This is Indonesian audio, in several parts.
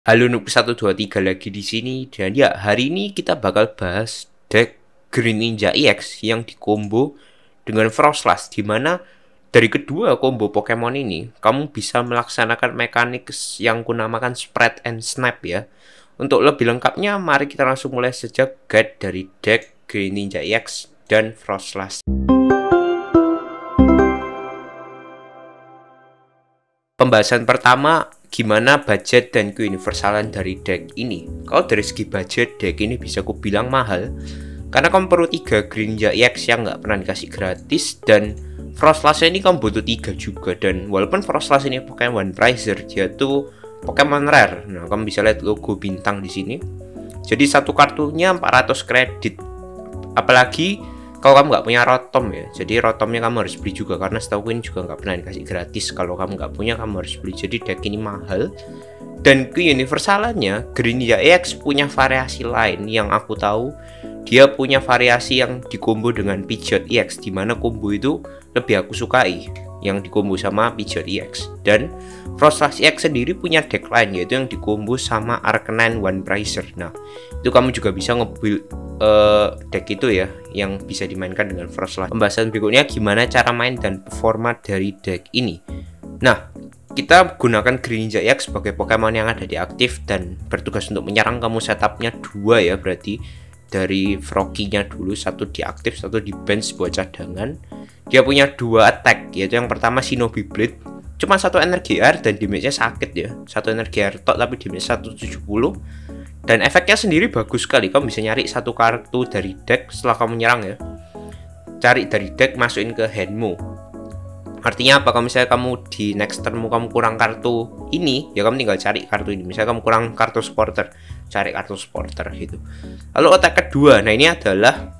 Halo Noob 123 lagi di sini, dan ya hari ini kita bakal bahas deck Green Ninja EX yang dikombo dengan Froslass, dimana dari kedua combo Pokemon ini kamu bisa melaksanakan mekanik yang kunamakan spread and snap ya. Untuk lebih lengkapnya mari kita langsung mulai sejak guide dari deck Green Ninja EX dan Froslass. Pembahasan pertama, gimana budget dan keuniversalan dari deck ini. Kalau dari segi budget, deck ini bisa aku bilang mahal karena kamu perlu 3 Green Ninja EX yang nggak pernah dikasih gratis, dan Froslass ini kamu butuh 3 juga. Dan walaupun Froslass ini Pokemon Prizer, dia tuh Pokemon rare. Nah, kamu bisa lihat logo bintang di sini. Jadi satu kartunya 400 kredit. Apalagi kalau kamu nggak punya Rotom ya, jadi Rotomnya kamu harus beli juga, karena setahu ini juga nggak pernah dikasih gratis. Kalau kamu nggak punya, kamu harus beli. Jadi deck ini mahal. Dan keuniversalannya, Green Ninja EX punya variasi lain yang aku tahu. Dia punya variasi yang dikombo dengan Pidgeot EX, dimana combo itu lebih aku sukai, yang dikombo sama Pidgeot EX. Dan Froslass EX sendiri punya deck lain, yaitu yang dikombo sama Arcanine One Prizer. Nah, itu kamu juga bisa nge-build deck itu ya, yang bisa dimainkan dengan Froslass. Pembahasan berikutnya gimana cara main dan performa dari deck ini. Nah, kita gunakan Green Ninja EX sebagai Pokemon yang ada di aktif dan bertugas untuk menyerang. Kamu setupnya 2 ya, berarti dari Froggy-nya dulu, 1 di aktif, 1 di bench buat cadangan. Dia punya 2 attack, yaitu yang pertama Shinobi Blade, cuma 1 energi air dan damage-nya sakit ya, 1 energi air tok tapi damage 170. Dan efeknya sendiri bagus sekali. Kamu bisa nyari 1 kartu dari deck setelah kamu menyerang ya. Cari dari deck, masukin ke handmu. Artinya apa? Kalau misalnya kamu di next turnmu kamu kurang kartu ini, ya kamu tinggal cari kartu ini. Misalnya kamu kurang kartu supporter, cari kartu supporter gitu. Lalu attack kedua, nah ini adalah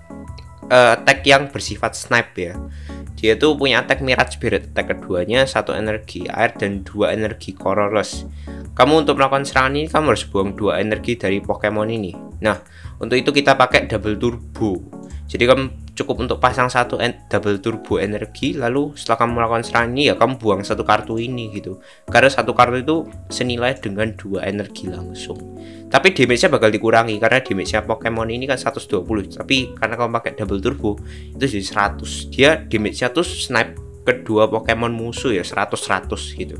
attack yang bersifat snipe ya. Dia tuh punya attack Mirage Spirit. Attack keduanya 1 energi air dan 2 energi colorless. Kamu untuk melakukan serangan ini kamu harus buang 2 energi dari Pokemon ini. Nah, untuk itu kita pakai double turbo. Jadi kamu cukup untuk pasang 1 double turbo energi, lalu setelah kamu melakukan serangan ini ya kamu buang 1 kartu ini gitu. Karena 1 kartu itu senilai dengan 2 energi langsung. Tapi damage-nya bakal dikurangi karena damage-nya Pokemon ini kan 120. Tapi karena kamu pakai double turbo itu jadi 100. Dia damage-nya tuh snipe kedua Pokemon musuh ya, 100-100 gitu.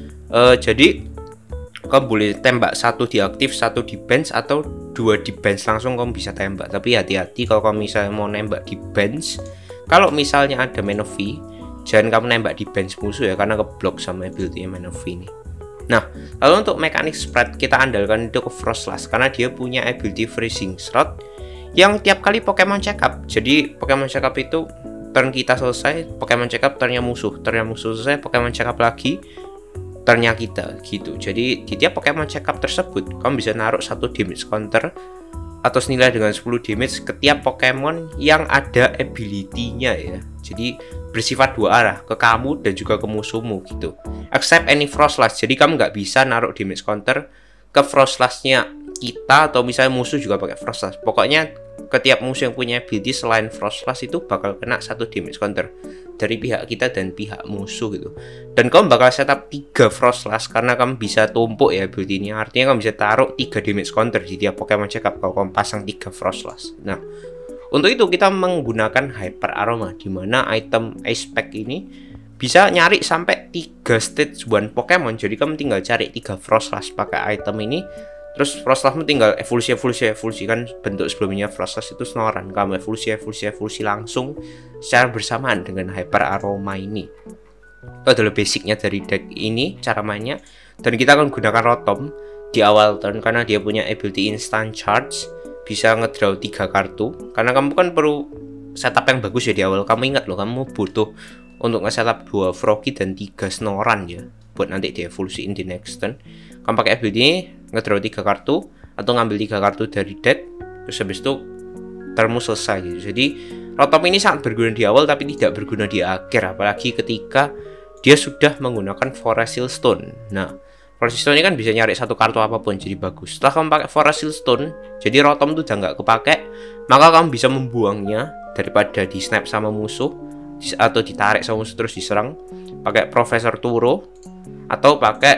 Jadi kamu boleh tembak 1 di aktif, 1 di bench, atau 2 di bench langsung kamu bisa tembak. Tapi hati-hati kalau kamu misalnya mau nembak di bench, kalau misalnya ada Manaphy, jangan kamu nembak di bench musuh ya, karena keblok sama ability Manaphy ini. Nah, lalu untuk mekanik spread kita andalkan itu ke Froslass, karena dia punya ability Freezing Shroud yang tiap kali Pokemon check up. Jadi Pokemon check up itu turn kita selesai, Pokemon check up turnnya musuh selesai, Pokemon check up lagi, turnnya kita gitu. Jadi di tiap Pokemon check up tersebut kamu bisa naruh 1 damage counter atau senilai dengan 10 damage ke tiap Pokemon yang ada ability-nya ya. Jadi bersifat 2 arah, ke kamu dan juga ke musuhmu gitu. Except any Froslass. Jadi kamu nggak bisa naruh damage counter ke Froslass-nya kita, atau misalnya musuh juga pakai Froslass. Pokoknya ke tiap musuh yang punya ability selain Froslass itu bakal kena 1 damage counter dari pihak kita dan pihak musuh gitu. Dan kamu bakal setup 3 Froslass karena kamu bisa tumpuk ya ability-nya. Artinya kamu bisa taruh 3 damage counter di tiap Pokemon check up kalau kamu pasang 3 Froslass. Nah, untuk itu kita menggunakan Hyper Aroma, dimana item Ice Pack ini bisa nyari sampai 3 stage 1 Pokemon. Jadi kamu tinggal cari 3 Froslass pakai item ini. Terus Froslassmu tinggal evolusi kan, bentuk sebelumnya Froslass itu Snorunt. Kamu evolusi langsung secara bersamaan dengan Hyper Aroma ini. Itu adalah basicnya dari deck ini, cara mainnya. Dan kita akan gunakan Rotom di awal turn karena dia punya ability Instant Charge, bisa ngedraw 3 kartu. Karena kamu kan perlu setup yang bagus ya di awal. Kamu ingat loh, kamu butuh untuk nge-setup 2 Froggy dan 3 Snorunt ya, buat nanti di evolusiin di next turn. Kamu pakai ability ini, ngedraw 3 kartu atau ngambil 3 kartu dari deck, terus habis itu turn-mu selesai gitu. Jadi Rotom ini sangat berguna di awal tapi tidak berguna di akhir, apalagi ketika dia sudah menggunakan Forest Stone. Nah, Forest Stone ini kan bisa nyari 1 kartu apapun, jadi bagus. Setelah kamu pakai Forest Stone, jadi Rotom itu udah nggak kepake, maka kamu bisa membuangnya daripada di snap sama musuh atau ditarik sama musuh terus diserang, pakai Profesor Turo atau pakai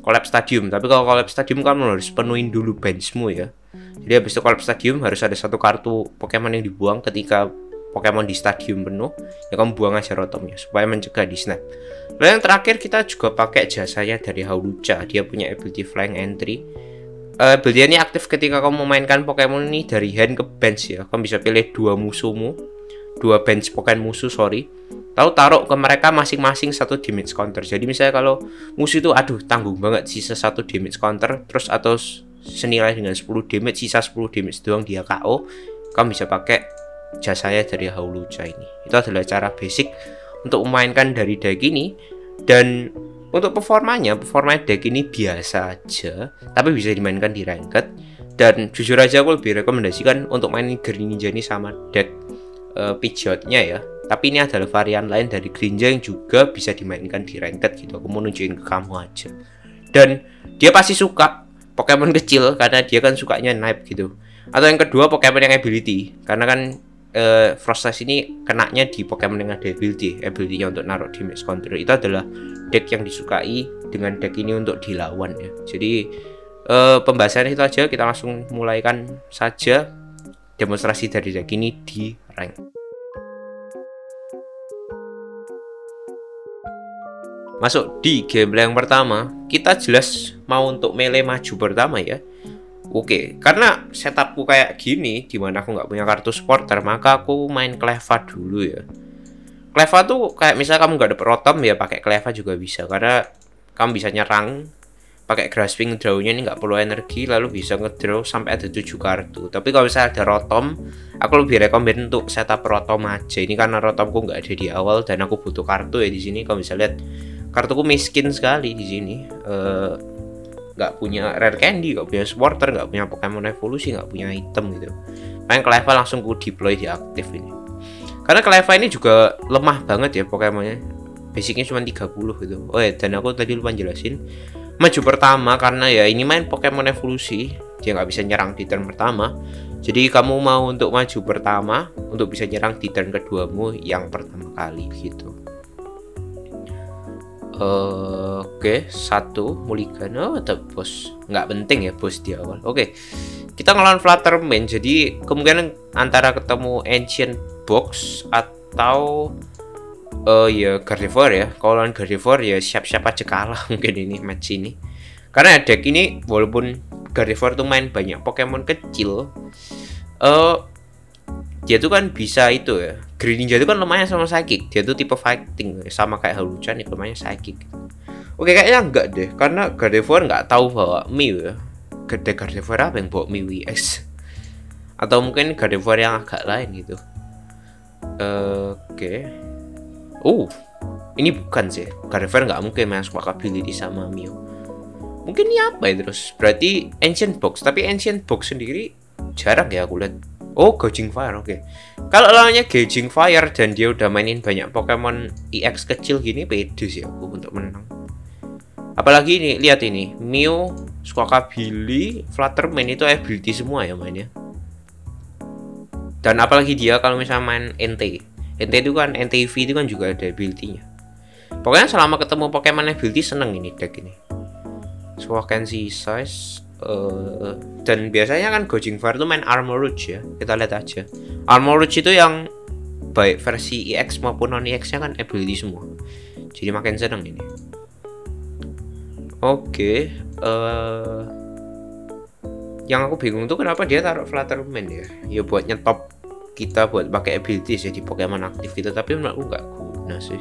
collab stadium. Tapi kalau collab stadium kamu harus penuhin dulu benchmu ya. Jadi habis itu collab stadium harus ada satu kartu Pokemon yang dibuang ketika Pokemon di stadium penuh. Ya kamu buang aja Rotomnya supaya mencegah di snap. Lalu yang terakhir kita juga pakai jasanya dari Hawlucha. Dia punya ability Flying Entry. Ability ini aktif ketika kamu memainkan Pokemon ini dari hand ke bench ya. Kamu bisa pilih dua bench Pokemon musuh, sorry. Lalu taruh ke mereka masing-masing satu damage counter. Jadi misalnya kalau musuh itu aduh tanggung banget sisa satu damage counter, terus atau senilai dengan 10 damage, sisa 10 damage doang dia KO, kamu bisa pakai jasanya dari Hawlucha ini. Itu adalah cara basic untuk memainkan dari deck ini. Dan untuk performa deck ini biasa aja, tapi bisa dimainkan di ranked. Dan jujur aja aku lebih rekomendasikan untuk mainin Greninja ini sama deck Pidgeotnya ya. Tapi ini adalah varian lain dari Greninja yang juga bisa dimainkan di ranked gitu. Aku mau nunjukin ke kamu aja. Dan dia pasti suka Pokemon kecil karena dia kan sukanya Knife gitu. Atau yang kedua Pokemon yang ability, karena kan Frostas ini kenanya di Pokemon yang ada ability-nya untuk naruh damage counter. Itu adalah deck yang disukai dengan deck ini untuk dilawan ya. Jadi pembahasan itu aja, kita langsung mulaikan saja demonstrasi dari deck ini di rank. Masuk di gameplay yang pertama, kita jelas mau untuk melee maju pertama ya. Oke, karena setupku kayak gini, dimana aku nggak punya kartu supporter, maka aku main Cleffa dulu ya. Cleffa tuh kayak misalnya kamu nggak dapet Rotom ya, pakai Cleffa juga bisa, karena kamu bisa nyerang pakai Grasping, draw-nya ini nggak perlu energi, lalu bisa ngedraw sampai ada 7 kartu. Tapi kalau misalnya ada Rotom, aku lebih rekomen untuk setup Rotom aja. Ini karena Rotomku nggak ada di awal dan aku butuh kartu ya di sini. Kalau bisa lihat, kartuku miskin sekali di sini. Nggak punya rare candy, nggak punya supporter, nggak punya Pokemon evolusi, nggak punya item gitu. Main Cleffa langsung ku deploy di aktif ini. Karena Cleffa ini juga lemah banget ya Pokemonnya. Basicnya cuma 30 gitu. Oh ya, dan aku tadi lupa jelasin. Maju pertama karena ya ini main Pokemon evolusi, dia nggak bisa nyerang di turn pertama. Jadi kamu mau untuk maju pertama untuk bisa nyerang di turn keduamu yang pertama kali gitu. Oke, satu Mulligan. Oh, ada bos. Nggak penting ya bos di awal. Oke, kita ngelawan Flutterman. Jadi kemungkinan antara ketemu Ancient Box atau ya Gardevoir ya. Kalau lawan Gardevoir ya siap-siap aja kalah mungkin ini match ini. Karena deck ini walaupun Gardevoir tuh main banyak Pokemon kecil, dia tuh kan bisa itu ya. Greninja itu kan lumayan sama Psychic. Dia tuh tipe fighting sama kayak Hawlucha nih, lumayan Psychic. Oke, kayaknya enggak deh, karena Gardevoir nggak tahu bawa Mew ya. Gardevoir apa yang bawa Mew EX? Atau mungkin Gardevoir yang agak lain gitu. Oke. Ini bukan sih. Gardevoir nggak mungkin main Squawk ability sama Mew. Mungkin ini apa ya terus? Berarti Ancient Box. Tapi Ancient Box sendiri jarang ya aku lihat. Oh, Gouging Fire, oke. Kalau lawannya Gouging Fire dan dia udah mainin banyak Pokemon EX kecil gini, pede sih aku untuk menang. Apalagi ini, lihat ini, Mew, Squawkabilly, Flutterman itu ability semua ya mainnya. Dan apalagi dia kalau misalnya main NT itu kan, NTV itu kan juga ada ability-nya. Pokoknya selama ketemu Pokemon ability seneng ini deck ini. Squawkency Size. Dan biasanya kan Gouging Fire tuh main Armor Rouge ya. Kita lihat aja. Armor Rouge itu yang baik versi EX maupun non EX nya kan ability semua. Jadi makin seneng ini. Oke, yang aku bingung tuh kenapa dia taruh Flutterman ya. Ya buat nyetop kita buat pakai abilities ya di Pokemon aktif itu, tapi menurutku nggak guna sih.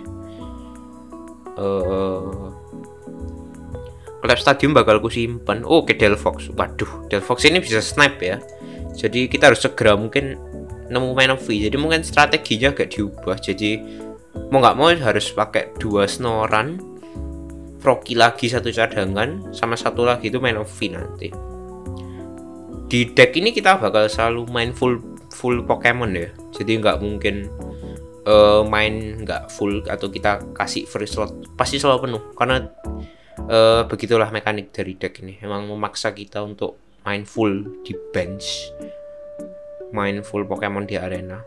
Collab Stadium bakal ku simpan. Oke, Delphox. Waduh, Delphox ini bisa snipe ya. Jadi kita harus segera mungkin nemu Manaphy. Jadi mungkin strateginya agak diubah. Jadi mau nggak mau harus pakai 2 Snorunt, Froakie lagi 1 cadangan, sama 1 lagi itu Manaphy nanti. Di deck ini kita bakal selalu main full Pokemon ya. Jadi nggak mungkin main nggak full atau kita kasih free slot. Pasti selalu penuh karena begitulah mekanik dari deck ini. Emang memaksa kita untuk main full di bench, main full Pokemon di arena.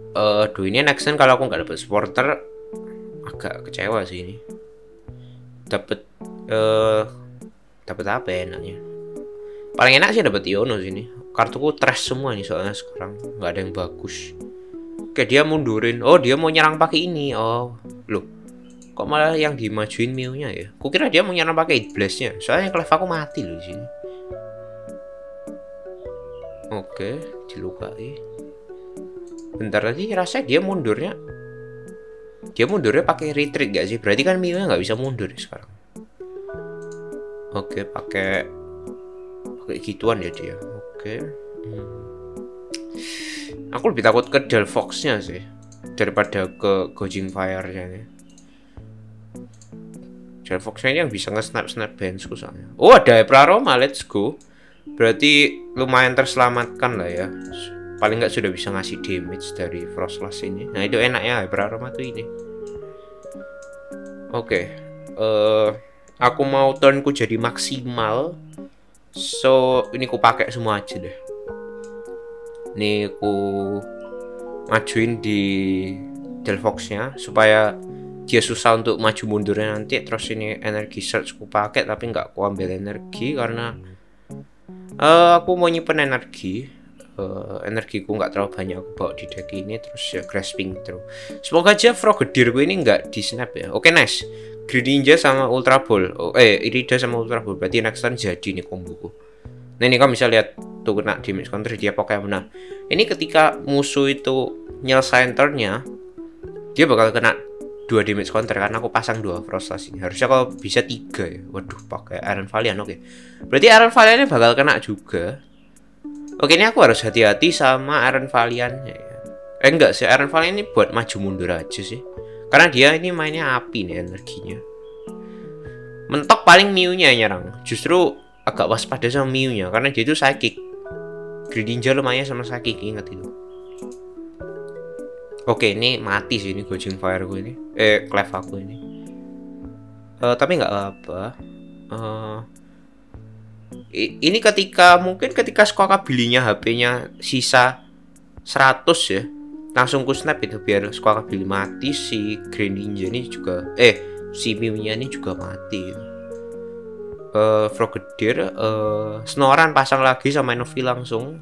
Ini next turn kalau aku nggak dapet supporter agak kecewa sih ini. dapat dapat apa ya enaknya? Paling enak sih dapat Iono sini. Kartuku trash semua nih soalnya sekarang nggak ada yang bagus. Kayak dia mundurin. Oh dia mau nyerang pakai ini. Oh loh, kok malah yang dimajuin Mew-nya ya? Kukira dia mau nyerang pakai Blast-nya. Soalnya Clef aku mati loh di sini. Oke, dilukai. Bentar lagi rasanya dia mundurnya. Dia mundurnya pakai retreat gak sih? Berarti kan Mew-nya nggak bisa mundur ya sekarang. Oke, pakai gituan ya dia. Oke. Aku lebih takut ke Delphox-nya sih daripada ke Gouging Fire-nya nih. Delphox-nya yang bisa nge-snap bandsku soalnya. Oh ada Epraroma, let's go. Berarti lumayan terselamatkan lah ya. Paling nggak sudah bisa ngasih damage dari Frostlass ini. Nah itu enaknya Epraroma tuh ini. Oke. Aku mau turnku jadi maksimal. So ini ku pakai semua aja deh. Ini ku majuin di Delphox-nya supaya dia susah untuk maju mundurnya nanti. Terus ini energi search ku pakai tapi nggak ku ambil energi karena aku mau nyimpen energi. Energiku nggak terlalu banyak aku bawa di deck ini. Terus ya grasping through. Semoga aja Frogadier gue ini nggak di snap ya. Oke nice. Greninja sama Ultra Ball. Irida sama Ultra Ball. Berarti next turn jadi nih komboku. Nah ini kamu bisa lihat tuh kena damage counter dia Pokemon. Nah ini ketika musuh itu nyelesain turnnya, dia bakal kena 2 damage counter karena aku pasang 2 Frostlass ini. Harusnya kalau bisa 3 ya. Waduh pakai Iron Valiant. Oke. Berarti Iron Valiant-nya bakal kena juga. Oke ini aku harus hati-hati sama Iron Valiant-nya ya. Enggak sih, Iron Valiant ini buat maju mundur aja sih. Karena dia ini mainnya api nih energinya. Mentok paling Mew-nya nyerang. Justru agak waspada sama Mew-nya karena dia itu psychic. Greninja lumayan sama psychic, ingat itu. Oke, ini mati sih ini Gouging Fire gue ini. Clef aku ini. Tapi nggak apa. Ini mungkin ketika Squawkabilly-nya HP-nya sisa 100 ya. Langsung ku snap itu biar Squawkabilly mati, si Greninja ini juga si Mew-nya ini juga mati. Frogadier, Snoran pasang lagi sama Novi langsung.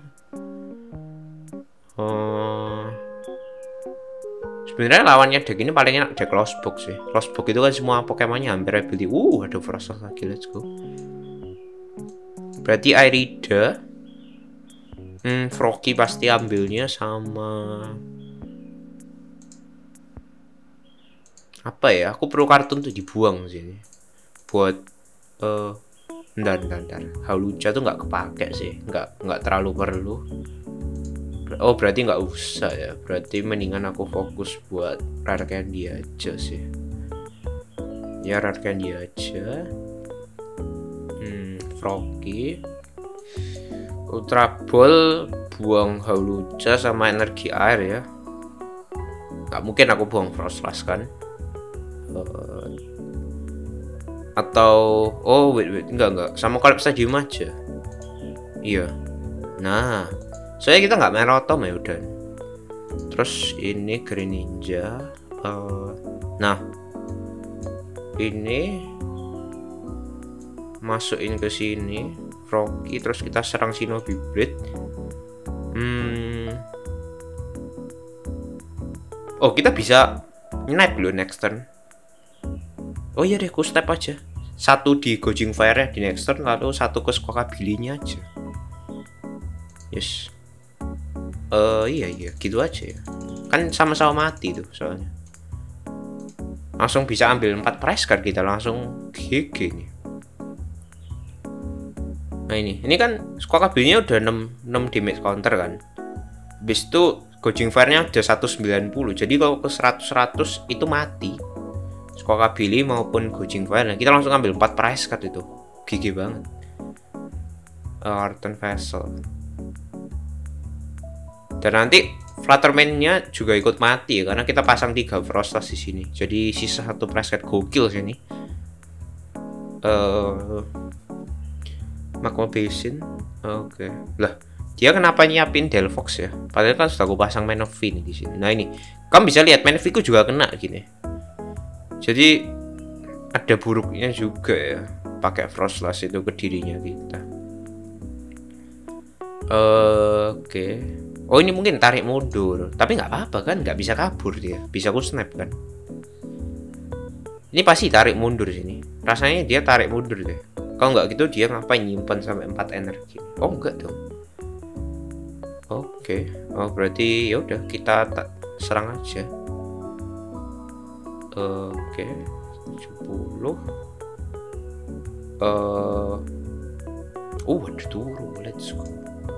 Sebenarnya lawannya deck ini paling enak deck Lostbox sih. Lostbox itu kan semua Pokemonnya hampir ability. Ada Frostlass lagi, let's go. Berarti Irida, Froakie pasti ambilnya sama apa ya? Aku perlu kartun tuh dibuang sini. Buat bentar. Hawlucha tuh nggak kepake sih, nggak terlalu perlu. Oh berarti nggak usah ya. Berarti mendingan aku fokus buat Rare Candy aja sih. Ya Rare Candy aja. Froakie, Ultra Ball, buang Hawlucha sama energi air ya. Nggak mungkin aku buang Frostlass kan. Atau wait enggak sama Collapse Stadium aja. Iya. Nah, soalnya kita nggak main Rotom ya udah. Terus ini Greninja. Nah, ini masukin ke sini Froakie, terus kita serang Shinobi Blade. Oh kita bisa naik dulu next turn. Oh iya deh, ku step aja. Satu di Gouging Fire di next turn, lalu satu ke Squawkabilly-nya aja. Yes. Iya gitu aja ya. Kan sama-sama mati tuh soalnya. Langsung bisa ambil 4 prize card kita langsung GG nih. Nah ini kan Squawkabilly-nya udah 6 damage counter kan. Habis itu Gouging Fire-nya udah 190. Jadi kalau ke 100 itu mati. Squawkabilly maupun Gouging Fire. Nah, kita langsung ambil 4 prize card itu. GG banget. Arten Vessel. Dan nanti Flutterman-nya juga ikut mati ya, karena kita pasang 3 Frostlass di sini. Jadi sisa 1 prize card gokil sini. Magma Basin. Oke. Lah, dia kenapa nyiapin Delphox ya? Padahal kan sudah aku pasang Manaphy nih di ssini. Nah, ini kamu bisa lihat Manaphy ku juga kena gini. Jadi ada buruknya juga ya pakai Frostlass itu ke dirinya kita. Oke. Oh ini mungkin tarik mundur, tapi nggak apa-apa kan, nggak bisa kabur dia, bisa aku snap kan. Ini pasti tarik mundur sini. Rasanya dia tarik mundur deh. Kalau nggak gitu dia ngapain nyimpan sampai 4 energi? Oh enggak dong. Oke. Oh berarti ya udah kita serang aja. Oke. 70. Ada turun. Let's go.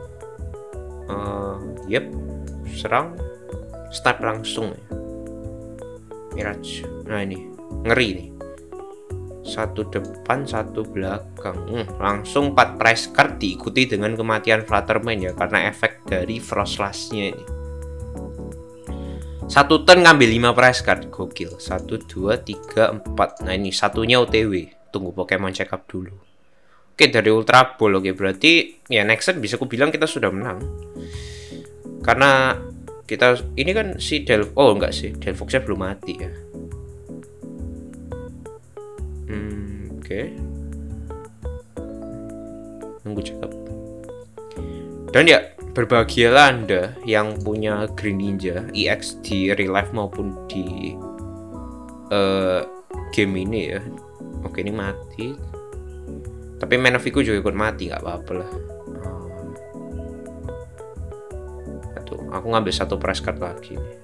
Yep. Serang. Snap langsung ya. Mirage. Nah ini ngeri nih. Satu depan, satu belakang. Langsung 4 price card diikuti dengan kematian Fluttermane ya, karena efek dari Frostlass-nya ini. Satu turn ngambil 5 price card, gokil. 1, 2, 3, 4. Nah ini satunya OTW. Tunggu Pokemon check up dulu. Oke, dari Ultra Ball. Oke, berarti ya next set bisa aku bilang kita sudah menang. Karena kita ini kan si enggak sih, Delphoxnya belum mati ya. Oke. Nunggu check up. Dan ya, berbahagialah Anda yang punya Greninja EX di real life maupun di game ini ya. Oke, ini mati. Tapi Manaviku juga ikut mati, nggak apa-apa lah. Aduh, aku ngambil satu prize card lagi nih.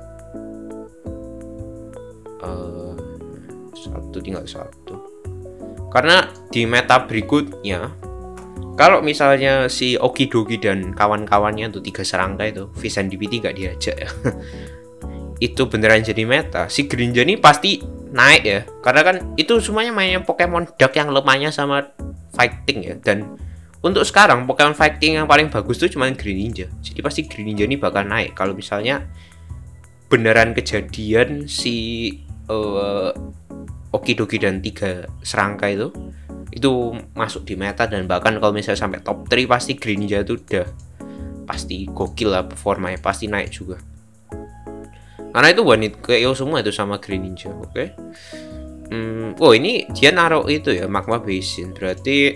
Tinggal satu. Karena di meta berikutnya, kalau misalnya si Okidogi dan kawan-kawannya tuh 3 serangga itu, Vision DPT gak diajak ya. Itu beneran jadi meta. Si Greninja ini pasti naik ya. Karena kan itu semuanya mainnya Pokemon Dark yang lemahnya sama fighting ya. Dan untuk sekarang Pokemon fighting yang paling bagus tuh cuma Greninja. Jadi pasti Greninja ini bakal naik kalau misalnya beneran kejadian si Okidogi dan 3 serangga itu masuk di meta. Dan bahkan kalau misalnya sampai top 3 pasti Greninja itu udah pasti gokil lah, performanya pasti naik juga. Karena itu one hit KO semua itu sama Greninja. Oke. Oh ini dia naruh itu ya, Magma Basin. Berarti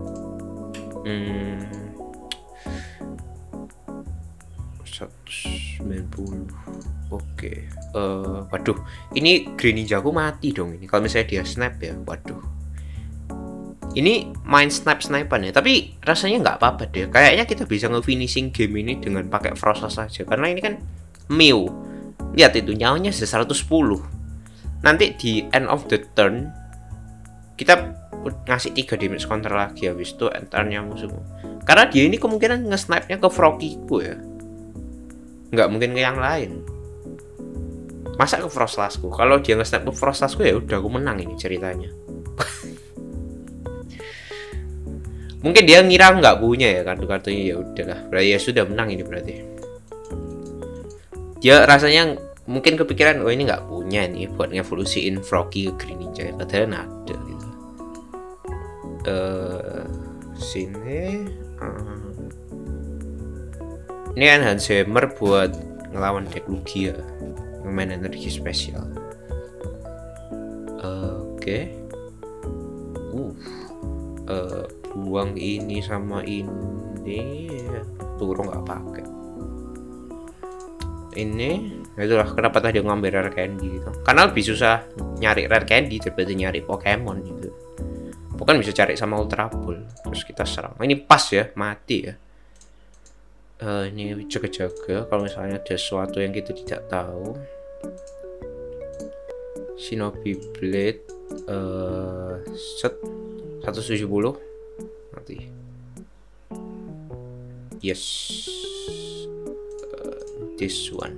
190. Oke. Waduh, ini Greninja aku mati dong ini. Kalau misalnya dia snap ya, waduh. Ini main snipan ya, tapi rasanya nggak apa-apa deh. Kayaknya kita bisa nge-finishing game ini dengan pakai Frostlass saja. Karena ini kan Mew. Lihat itu nyawanya 110. Nanti di end of the turn kita ngasih 3 damage counter lagi, habis itu entarnya musuh. Karena dia ini kemungkinan nge-snipe-nya ke Froakiku ya. Nggak mungkin ke yang lain. Masa ke Frostlassku? Kalau dia nge-snap ke Frostlassku ya udah aku menang ini ceritanya. Mungkin dia ngira nggak punya ya kartu-kartunya, ya udahlah. Berarti ya sudah menang ini berarti. Dia rasanya mungkin kepikiran, oh ini nggak punya nih buat ngevolusiin Froggy ke Greninja. Padahal ada gitu. Sini. Ini kan Hanshammer buat ngelawan deck Lugia. Main energi spesial. Oke. Buang ini sama ini. Turun nggak pakai. Ini itulah kenapa tadi ngambil rare candy gitu. Karena lebih susah nyari rare candy daripada nyari Pokemon gitu. Pokemon bisa cari sama Ultra Ball. Terus kita serang. Ini pas ya, mati ya. Ini jaga-jaga kalau misalnya ada sesuatu yang kita tidak tahu. Shinobi Blade set 170 mati. Yes. This one.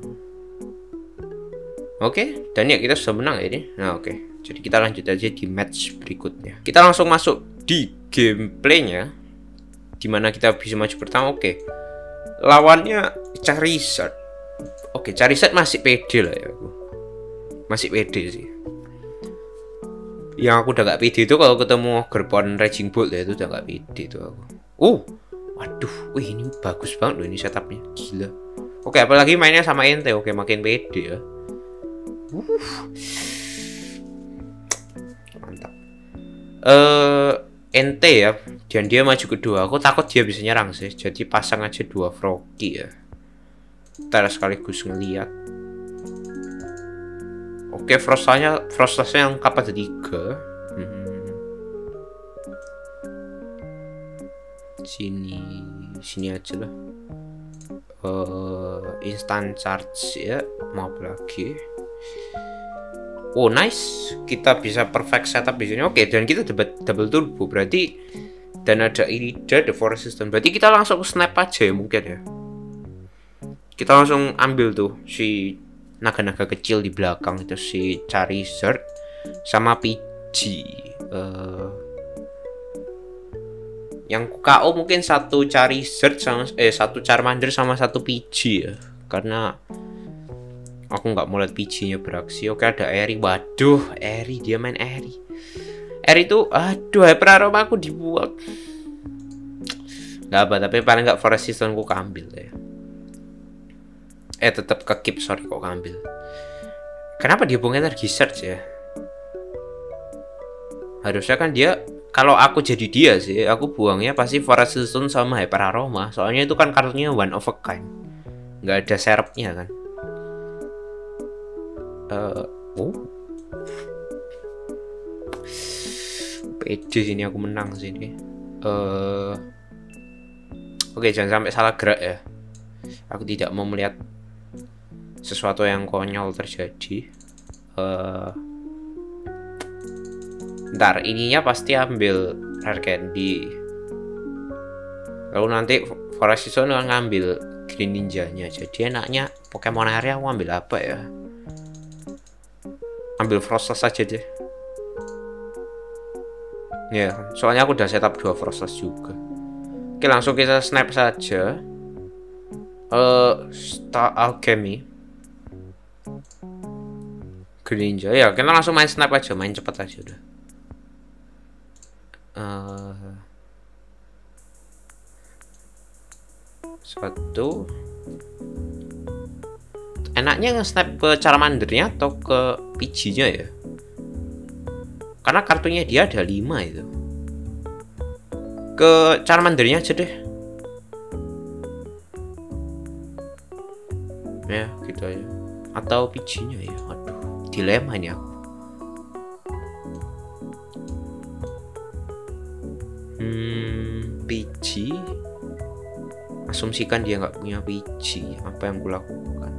Oke, dan ya kita sudah menang ya ini. Nah, oke. Jadi kita lanjut aja di match berikutnya. Kita langsung masuk di gameplaynya, dimana kita bisa maju pertama. Oke. Lawannya Charizard. Oke, Charizard masih pede lah ya aku. Masih pede sih. Yang aku udah gak pede itu kalau ketemu Gerpon Raging Bolt ya, itu udah gak pede itu aku. Waduh, wih ini bagus banget loh ini setupnya, gila. Oke, apalagi mainnya sama ente, oke makin pede ya. eh ente ya, dan dia maju kedua. Aku takut dia bisa nyerang sih. Jadi pasang aja 2 Froki ya. Ntar sekaligus ngeliat. Oke, frostanya lengkap ada 3. Sini aja lah. Instant charge ya, mau apa lagi? Oh nice, kita bisa perfect setup di sini. Oke, dan kita dapat double turbo berarti, dan ada ini the forest system. Berarti kita langsung snap aja ya mungkin ya. Kita langsung ambil tuh si naga-naga kecil di belakang itu, si Charizard sama Pidgey. Yang KO mungkin 1 Charizard sama 1 Charmander sama 1 Pidgey ya. Karena aku nggak mau lihat Pidgey-nya beraksi. Oke, ada Eri. Waduh, Eri, dia main Eri. Eri tuh, aduh, hyper aroma aku dibuat. Nggak apa, tapi paling nggak forest season ku ambil ya. Tetap ke keep, sorry kok ambil. Kenapa dia buang energi search ya? Harusnya kan dia, kalau aku jadi dia sih, aku buangnya pasti forest season sama hyper aroma. Soalnya itu kan kartunya one of a kind. Nggak ada serapnya kan. Pede sini aku menang sini. Oke, jangan sampai salah gerak ya. Aku tidak mau melihat sesuatu yang konyol terjadi. Ntar ininya pasti ambil rare candy. Lalu nanti forest season ngambil green ninja-nya. Jadi enaknya Pokemon area aku ambil apa ya? Ambil Frostless saja deh. Ya, soalnya aku udah setup 2 Frostless juga. Oke, langsung kita snap saja. Star Alchemy. Green Ninja. Ya, kita langsung main snap aja, main cepet aja udah. Satu. Enaknya nge-snap ke Charmandernya atau ke Pidgey-nya ya? Karena kartunya dia ada 5 itu. Ke Charmandernya aja deh. Ya, gitu aja. Atau Pidgey-nya ya. Aduh, dilema ini aku. Pidgey. Asumsikan dia nggak punya Pidgey. Apa yang gue lakukan?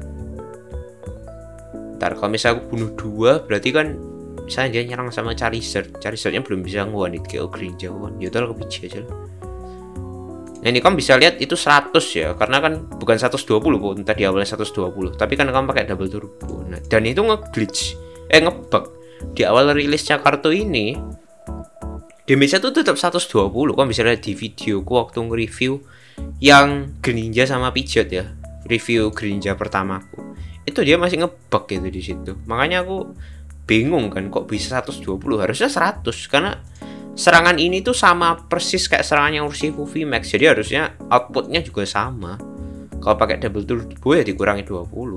Ntar kalau misalnya aku bunuh 2, berarti kan misalnya dia nyerang sama Charizardnya belum bisa nge-one-hit KO Greninja one. Yaudah aku Pidgey aja lah. Nah ini kamu bisa lihat itu 100 ya, karena kan bukan 120 pun tadi awalnya 120, tapi kan kamu pakai double turbo. Nah, dan itu nge-glitch, nge-bug di awal rilisnya kartu ini. Damage-nya tuh tetap 120. Kamu bisa lihat di videoku waktu nge-review yang Greninja sama Pidgeot ya, review Greninja pertamaku. Itu dia masih nge-bug gitu di situ. Makanya aku bingung kan kok bisa 120, harusnya 100 karena serangan ini tuh sama persis kayak serangannya Urshifu VMAX. Jadi harusnya outputnya juga sama. Kalau pakai double turbo ya dikurangi 20.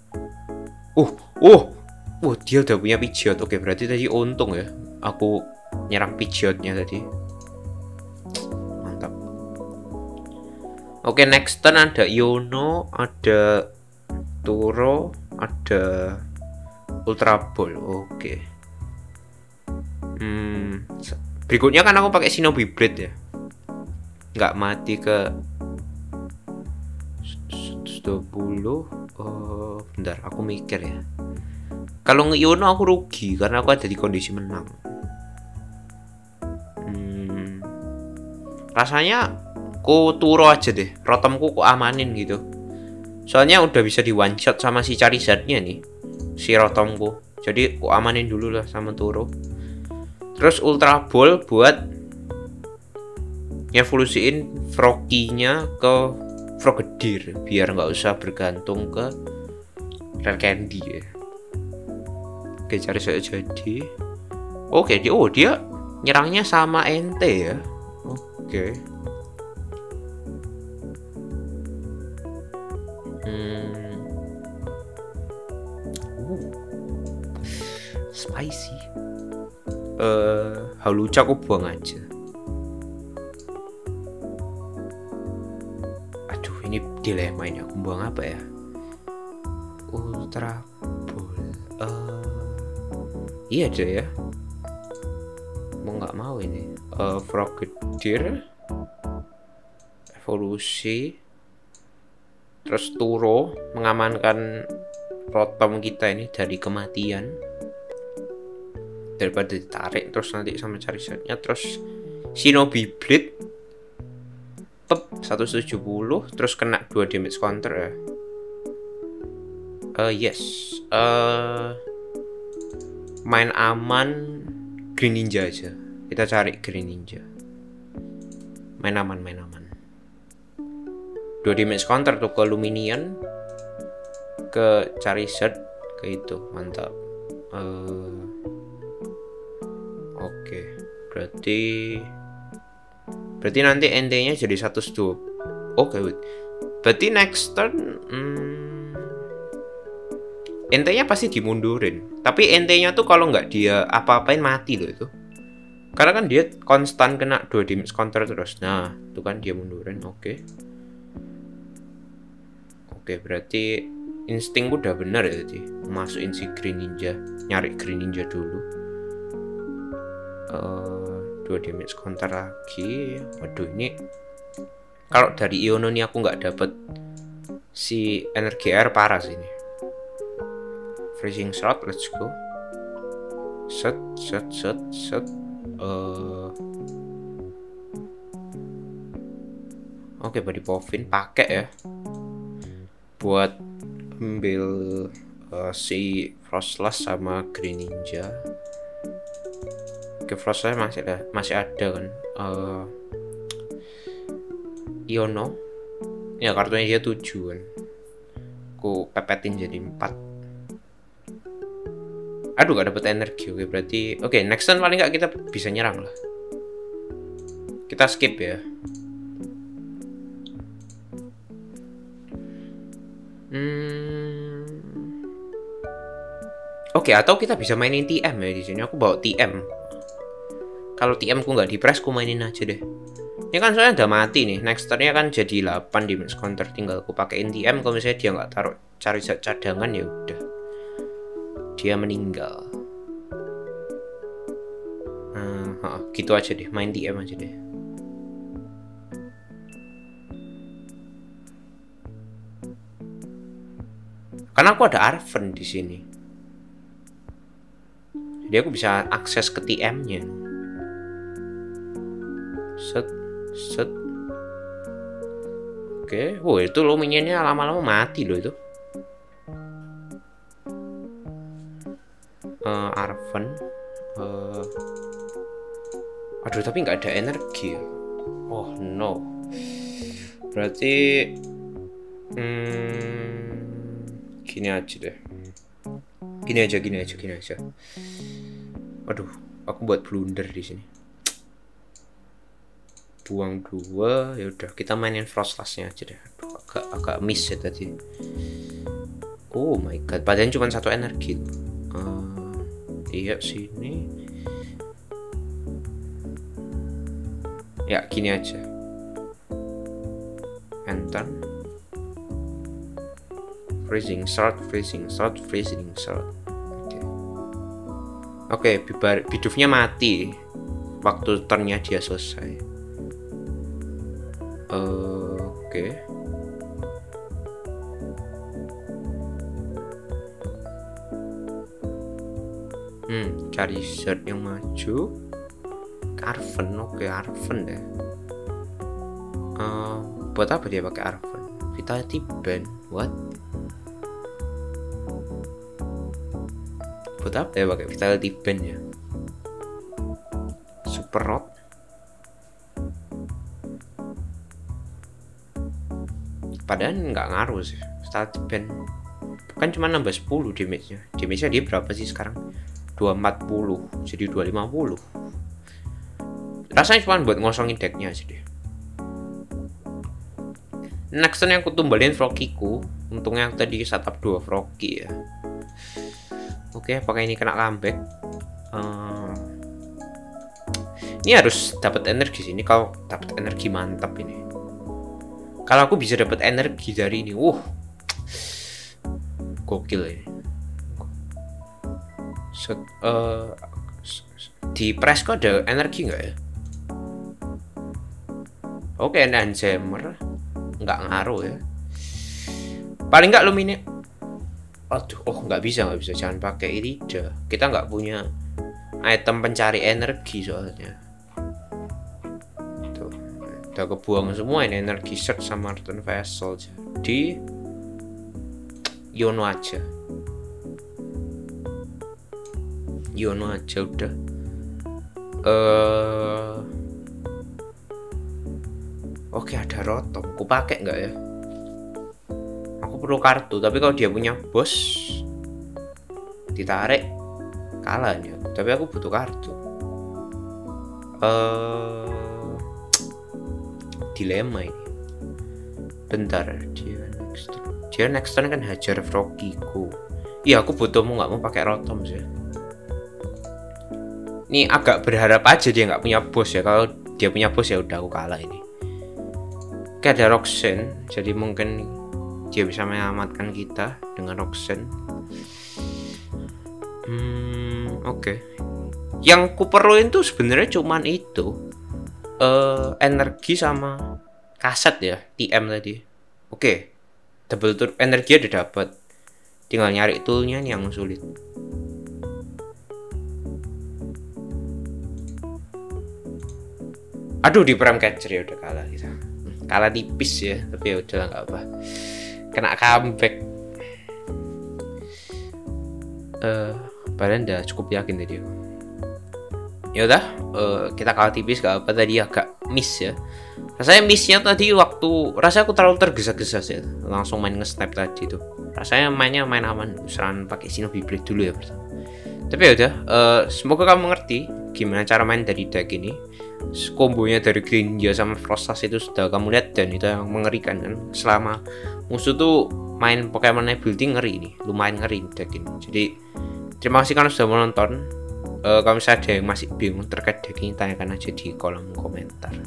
Dia udah punya Pidgeot. Oke, berarti tadi untung ya aku nyerang Pidgeotnya tadi. Mantap. Oke, next turn ada Iono, ada Turo, ada Ultra Ball. Oke. Berikutnya kan aku pakai Shinobi Blade ya. Nggak mati ke 120. Bentar, aku mikir ya. Kalau nge-Iono aku rugi karena aku ada di kondisi menang. Rasanya ku Turo aja deh. Rotomku ku amanin gitu. Soalnya udah bisa di one shot sama si Charizardnya nih, si Rotomku. Jadi ku amanin dulu lah sama Turo. Terus Ultra Ball buat ngevolusiin Froakie-nya ke Frogadier biar nggak usah bergantung ke Rare Candy ya. Oke, cari saya jadi. Oke, dia nyerangnya sama ente ya. Oke. Spicy. Halucha aku buang aja. Aduh, ini dilema ini, aku buang apa ya? Ultra Ball. Iya deh ya. Mau nggak mau ini. Frogadier, evolusi, terus Turo mengamankan Rotom kita ini dari kematian daripada ditarik terus nanti sama cari setnya. Terus Shinobi Blade pep 170 terus kena 2 damage counter ya. Yes. Main aman Green Ninja aja. Kita cari Green Ninja. Main aman. 2 damage counter tuh ke Luminion, ke Charizard, ke itu. Mantap. Oke. Berarti nanti NT-nya jadi 120. Oke, wait. Berarti next turn NT-nya pasti dimundurin. Tapi NT-nya tuh kalau nggak dia apa-apain mati loh itu. Karena kan dia konstan kena 2 damage counter terus. Nah, itu kan dia mundurin. Oke, berarti insting udah benar ya tadi. Masukin si Green Ninja, nyari Green Ninja dulu. 2 damage counter lagi. Waduh, ini kalau dari Iono nih aku nggak dapet si energi air parah sih ini. Freezing shot, let's go. Set. Oke, body Povin pakai ya buat ambil si Frostless sama Green Ninja. Oke, Frostless masih ada kan. Iono ya, kartunya dia 7 kan. Aku pepetin jadi 4. Aduh, gak dapet energi. Oke, berarti next turn paling gak kita bisa nyerang lah. Kita skip ya. Atau kita bisa mainin TM ya di sini. Aku bawa TM. Kalau TM ku nggak di press, ku mainin aja deh. Ini kan soalnya udah mati nih. Next turn-nya kan jadi 8 di match counter. Tinggal ku pakein TM. Kalau misalnya dia nggak taruh cari cadangan ya udah. Dia meninggal. Gitu aja deh. Main TM aja deh. Karena aku ada Arven di sini. Jadi aku bisa akses ke TM-nya. Set. Oke. Itu Luminion-nya lama-lama mati loh itu. Arven. Aduh, tapi nggak ada energi. Oh no. Berarti gini aja deh. Gini aja. Waduh, aku buat blunder di sini. Buang 2, ya udah kita mainin Frostless-nya aja deh. Aduh, agak miss ya tadi. Oh my god, padahal cuma 1 energi. Iya, sini. Ya, gini aja. Enter. Freezing shot. Oke, bidufnya mati waktu turn-nya dia selesai. Oke. Cari shirt yang maju. Arven, Arven deh. Buat apa dia pakai Arven? Vitality Band, what? Buat apa ya pakai Vitality Band ya? Super Rod. Padahal nggak ngaruh sih Vitality Band. Kan cuma nambah 10 damage-nya. Damage-nya dia berapa sih sekarang? 240 jadi 250. Rasanya cuma buat ngosongin decknya aja deh. Next turn yang aku tumbalin Froggy-ku. Untungnya aku tadi setup 2 Froggy ya. Oke, pakai ini kena comeback. Ini harus dapat energi sini. Kalau dapat energi mantap ini. Kalau aku bisa dapat energi dari ini, gokil ini. Di press kok ada energi nggak ya? Oke, Enhancer nggak ngaruh ya. Paling nggak lumine. Aduh, nggak bisa, jangan pakai ini. Kita nggak punya item pencari energi soalnya. Tuh, udah kebuang semua ini energi search sama return vessel. Jadi Yono aja udah. Oke, ada rotom. Aku pakai nggak ya? Aku perlu kartu, tapi kalau dia punya bos ditarik kalah nih. Tapi aku butuh kartu. Dilema ini. Bentar, dia next turn kan hajar Frogiku. Iya, aku butuh nggak mau pakai rotom sih. Ini agak berharap aja dia nggak punya bos ya. Kalau dia punya bos ya udah aku kalah ini. Oke, ada Roxanne, jadi mungkin dia bisa menyelamatkan kita dengan Roxanne. Oke. Yang ku perluin tuh sebenarnya cuman itu energi sama kaset ya, TM tadi. Oke. Double turn energi udah dapat. Tinggal nyari toolnya yang sulit. Aduh, di Prime Catcher ya udah kalah kita. Kalah tipis ya, tapi ya udah nggak apa. Kena comeback. Padahal udah cukup yakin tadi. Ya udah, kita kalah tipis gak apa, tadi agak miss ya. Rasanya missnya tadi waktu rasanya aku terlalu tergesa-gesa sih, langsung main nge-snap tadi tuh. Rasanya main aman, serangan pakai Shinobi Blade dulu ya pertama. Tapi ya udah, semoga kamu ngerti gimana cara main dari deck ini. Kombonya dari Greninja sama Frostas itu sudah kamu lihat, dan itu yang mengerikan kan. Selama musuh tuh main Pokemon ability ngeri ini, lumayan ngeri deck ini. Jadi terima kasih karena sudah menonton. Kalau misalnya ada yang masih bingung terkait deck ini, tanyakan aja di kolom komentar.